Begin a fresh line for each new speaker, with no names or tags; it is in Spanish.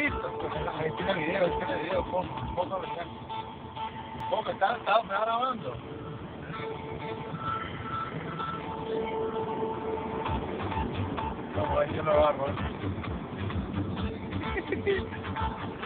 listo. Ahí tiene video, poco me está grabando. No, ahí yo lo agarro.